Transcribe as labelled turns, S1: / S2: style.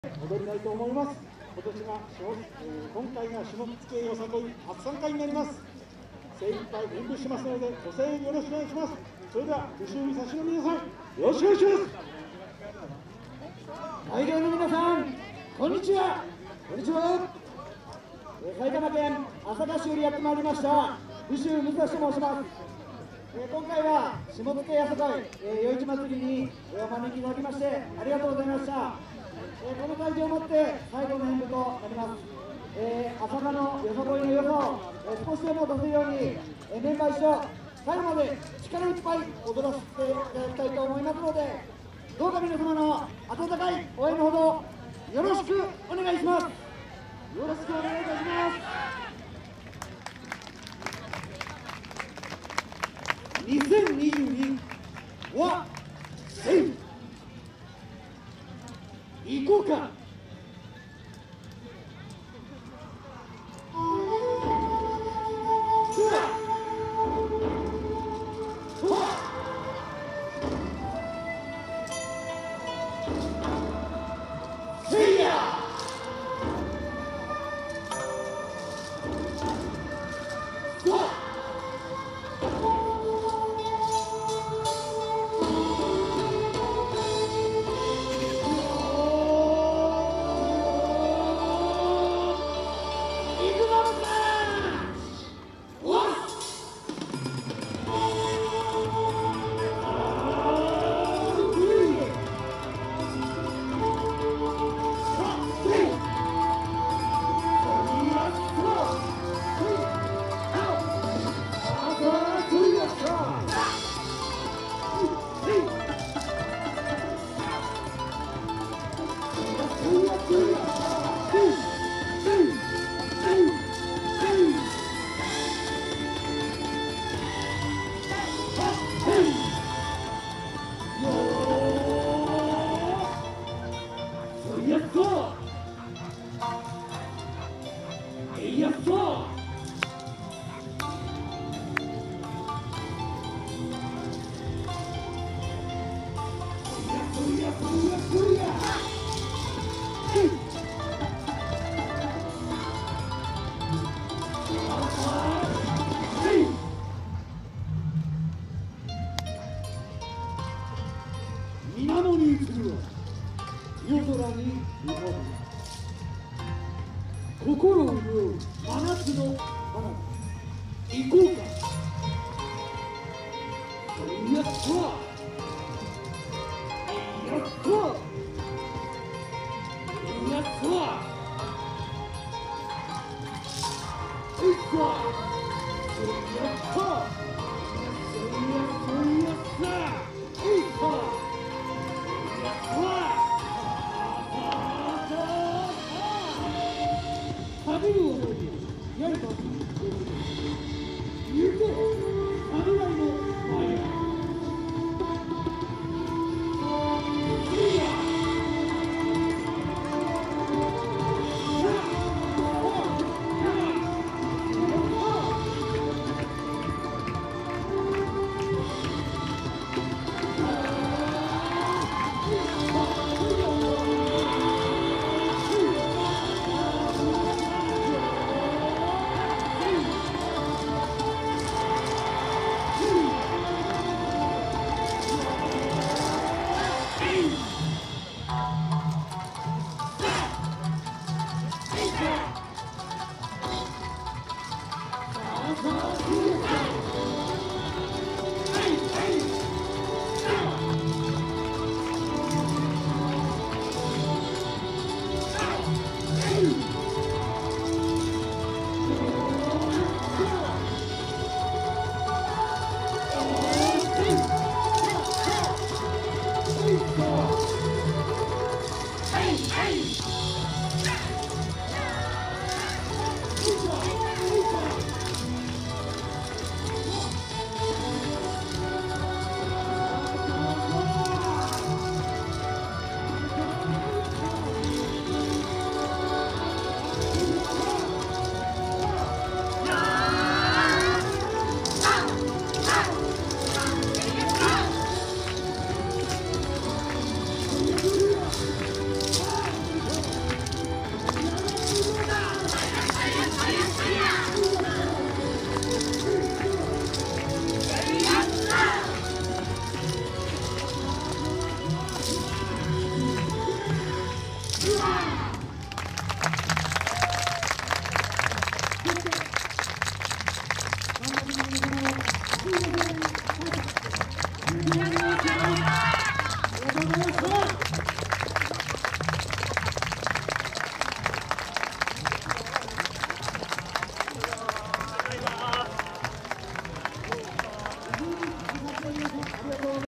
S1: 踊りたいと思います。今回が種目付よさこい初参加になります。精一杯演舞しますのでご声援よろしくお願いします。それでは武州三差の皆さん、よろしくお願いします。
S2: 会場の皆さん、こんにちは。こんにちは。埼玉県朝霞市よりやってまいりました武州三差と申します。今回は下野やさこい夜市祭りにお招きいただきましてありがとうございました。この会場をもって最後の演舞となります。朝霞のよさこいの良さを少しでも出せるようにメンバー一緒最後まで力いっぱい踊らせていただきたいと思いますので、どうか皆様の温かい応援のほどよろしくお願いします。よろしくお願いいたします。2022はせい行こうか。水面に映るは夜空に浮かぶ心を潤う真夏の花火、行こうか。やったやったやったいったやった